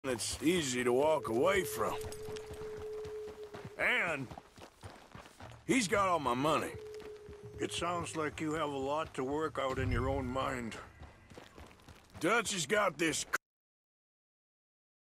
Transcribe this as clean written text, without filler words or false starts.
that's easy to walk away from. And he's got all my money. It sounds like you have a lot to work out in your own mind. Dutch has got this